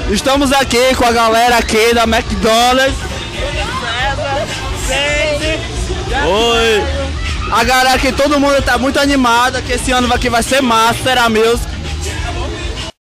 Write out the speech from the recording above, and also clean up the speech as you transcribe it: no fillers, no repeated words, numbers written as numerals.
Estamos aqui com a galera aqui da McDonald's. Oi! A galera aqui, todo mundo tá muito animado, que esse ano aqui vai ser massa, será mesmo?